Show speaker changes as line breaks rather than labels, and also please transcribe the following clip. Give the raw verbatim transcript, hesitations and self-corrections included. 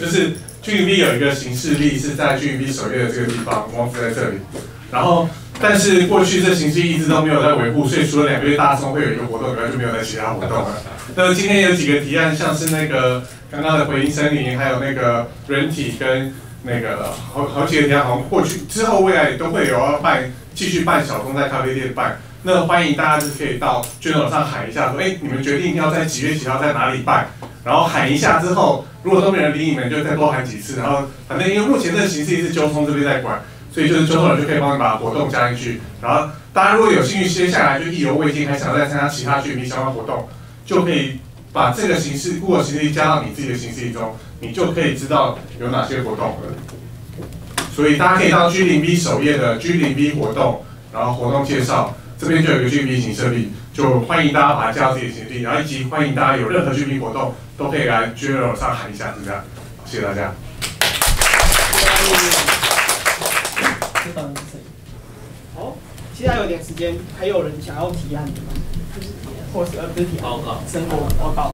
就是 G零 B 有一个行事历是在 G零 B 首页的这个地方，网址在这里。然后，但是过去这行事历一直都没有在维护，所以除了两个月大松会有一个活动以外，就没有在其他活动了。那今天有几个提案，像是那个刚刚的回音森林，还有那个人体跟那个好好几个提案，好像过去之后未来都会有要办，继续办小众在咖啡店办。那欢迎大家就是可以到 journal 上喊一下，说，哎，你们决定要在几月几号在哪里办，然后喊一下之后，如果都没人理你们，就再多喊几次，然后反正因为目前这个形式是纠通这边在管，所以就是 journal 就可以帮你把活动加进去，然后大家如果有兴趣，接下来就意犹未尽，还想再参加其他 G零 B 相关活动，就可以把这个形式 Google 形式加到你自己的形式里中，你就可以知道有哪些活动了。所以大家可以到 G零 B 首页的 G零 B 活动，然后活动介绍。这边就有一个 G零 B 行事历，就欢迎大家把它加到自己的行事历，然后以及欢迎大家有任何 G零 B 活动都可以来 journal 上喊一下，是这样。谢谢大家。
好，现在有点时间，还有人想要提案的吗？或是呃不是提案，报告，生活报告。